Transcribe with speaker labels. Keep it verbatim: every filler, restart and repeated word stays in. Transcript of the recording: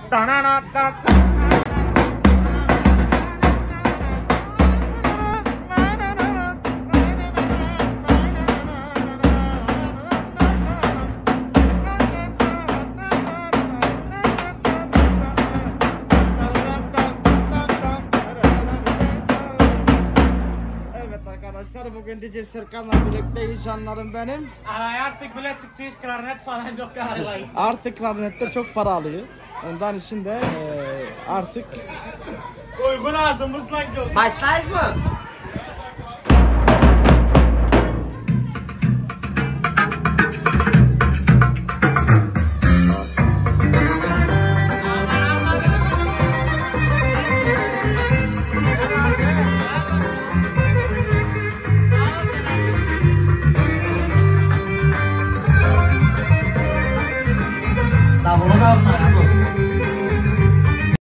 Speaker 1: Bugün D J Serkan'la birlikteyiz canlarım benim.
Speaker 2: Araya artık bile çıkacağız, klarnet falan yok araylayın.
Speaker 1: Artık klarnette çok para alıyor. Ondan için de e, artık
Speaker 2: uygun ağzımızla gör.
Speaker 3: Başlayız mı?